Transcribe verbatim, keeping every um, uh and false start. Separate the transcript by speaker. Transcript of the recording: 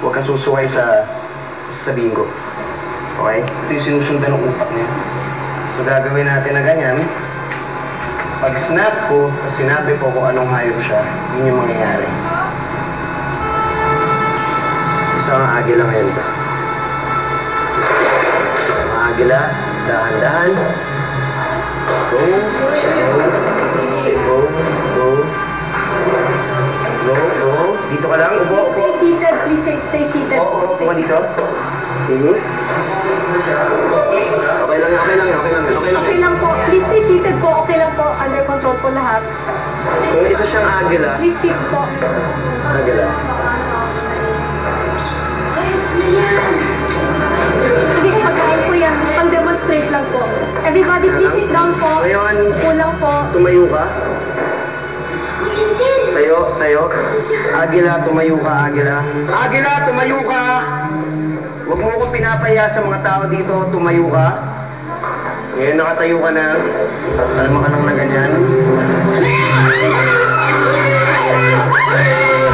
Speaker 1: Huwag kang susuway sa sasabihin ko. Okay? Ito yung sinusundan ng utak niya. So gagawin natin na ganyan. Pag snap ko, tapos sinabi ko kung anong hayop siya, yun yung mangyayari. Isang agila ngayon. Mga agila, dahan-dahan. Go, go, go, go. Go, go. Dito ka lang, upo.
Speaker 2: Please stay seated. Please stay, stay seated.
Speaker 1: Oo, upo
Speaker 2: Stay
Speaker 1: ka dito.
Speaker 2: seated.
Speaker 1: Mhm. Okay lang, okay lang, okay lang, okay lang.
Speaker 2: Okay lang po. Please stay seated po. Okay lang po. Under control po lahat.
Speaker 1: Kung isa siyang agila,
Speaker 2: Please sit po.
Speaker 1: agila.
Speaker 2: Hindi, pagkain po yan. Pang-demonstrate lang po. Everybody, please sit down po.
Speaker 1: Ngayon,
Speaker 2: Upo lang po.
Speaker 1: tumayo ka. Tayo, tayo. Agila, tumayo ka, agila. Agila, tumayo ka! Huwag mo ko pinapahiya sa mga tao dito, tumayo ka. Ngayon, nakatayo ka na. Kalma ka lang na ganyan.